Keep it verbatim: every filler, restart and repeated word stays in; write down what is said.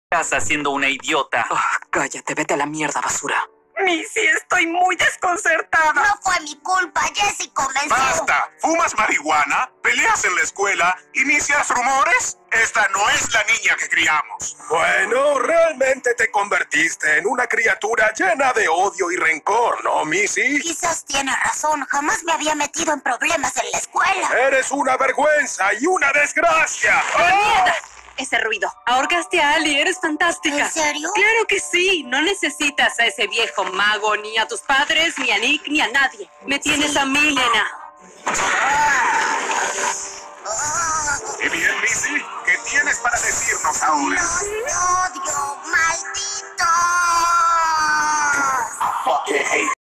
Estás haciendo una idiota. Oh, cállate, vete a la mierda, basura. Missy, estoy muy desconcertada. No fue mi culpa, Jessie convenció. ¡Basta! ¿Fumas marihuana? ¿Peleas en la escuela? ¿Inicias rumores? Esta no es la niña que criamos. Bueno, realmente te convertiste en una criatura llena de odio y rencor, ¿no, Missy? Quizás tiene razón, jamás me había metido en problemas en la escuela. Eres una vergüenza y una desgracia. ¡Mierda! Ese ruido. Ahorcaste a Ali, eres fantástica. ¿En serio? Claro que sí. No necesitas a ese viejo mago, ni a tus padres, ni a Nick, ni a nadie. Me tienes a mí, nena. Y bien, Missy, ¿qué tienes para decirnos ahora? ¡Los odio, malditos!